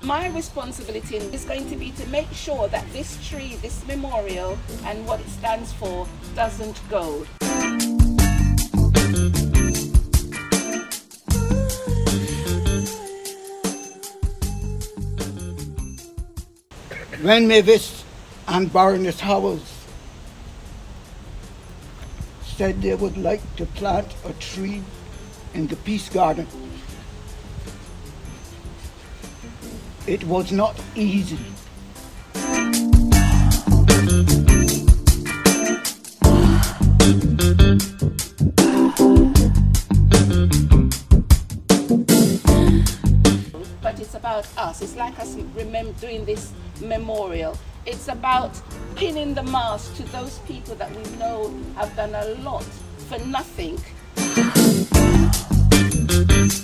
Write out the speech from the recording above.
My responsibility is going to be to make sure that this tree, this memorial, and what it stands for doesn't go. When Mavis and Baroness Howells said they would like to plant a tree in the Peace Garden, it was not easy. But it's about us. It's like us doing this memorial. It's about pinning the mask to those people that we know have done a lot for nothing.